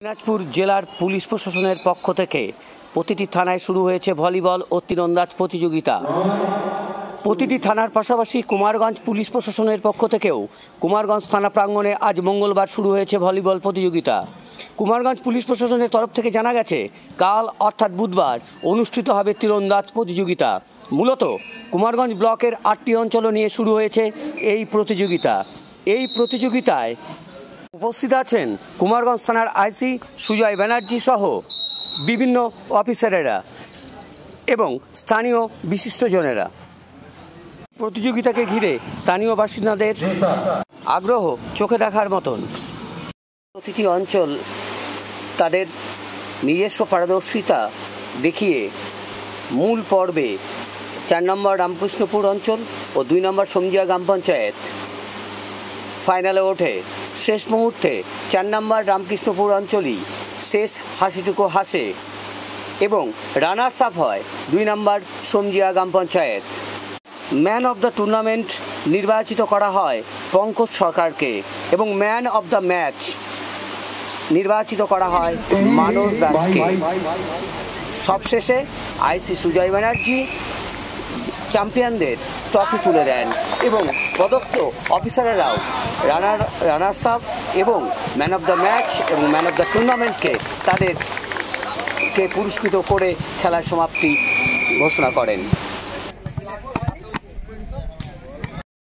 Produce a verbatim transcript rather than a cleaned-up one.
দিনাজপুর জেলার পুলিশ প্রশাসনের পক্ষ থেকে প্রতিটি থানায় শুরু হয়েছে ভলিবল ও তীরন্দাজ প্রতিযোগিতা। প্রতিটি থানার পাশাপাশি কুমারগঞ্জ পুলিশ প্রশাসনের পক্ষ থেকেও কুমারগঞ্জ থানা প্রাঙ্গণে আজ মঙ্গলবার শুরু হয়েছে ভলিবল প্রতিযোগিতা। কুমারগঞ্জ পুলিশ প্রশাসনের তরফ থেকে জানা গেছে, কাল অর্থাৎ বুধবার অনুষ্ঠিত হবে তীরন্দাজ প্রতিযোগিতা। মূলত কুমারগঞ্জ ব্লকের আটটি অঞ্চল নিয়ে শুরু হয়েছে এই প্রতিযোগিতা। এই প্রতিযোগিতায় উপস্থিত আছেন কুমারগঞ্জ থানার আইসি সুজয় ব্যানার্জি সহ বিভিন্ন অফিসারেরা এবং স্থানীয় বিশিষ্টজনেরা। প্রতিযোগিতাকে ঘিরে স্থানীয় বাসিন্দাদের আগ্রহ চোখে দেখার মতন। প্রতিটি অঞ্চল তাদের নিজস্ব পারদর্শিতা দেখিয়ে মূল পর্বে চার নম্বর রামকৃষ্ণপুর অঞ্চল ও দুই নম্বর সমজিয়া গ্রাম পঞ্চায়েত ফাইনালে ওঠে। শেষ মুহূর্তে চার নম্বর রামকৃষ্ণপুর অঞ্চলই শেষ হাসিটুকু হাসে এবং রানার্স আপ হয় দুই নম্বর সমজিয়া গ্রাম panchayat. Man of the tournament নির্বাচিত করা হয় পঙ্কজ সরকারকে এবং ম্যান অব দ্য ম্যাচ নির্বাচিত করা হয় মানস দাসকে। সবশেষে আইসি সুজয় ব্যানার্জি চ্যাম্পিয়নদের ট্রফি তুলে দেন এবং পদস্থ অফিসারেরাও রানার রানার্স আপ এবং ম্যান অব দ্য ম্যাচ এবং ম্যান অব দ্য টুর্নামেন্টকে তাদেরকে পুরস্কৃত করে খেলার সমাপ্তি ঘোষণা করেন।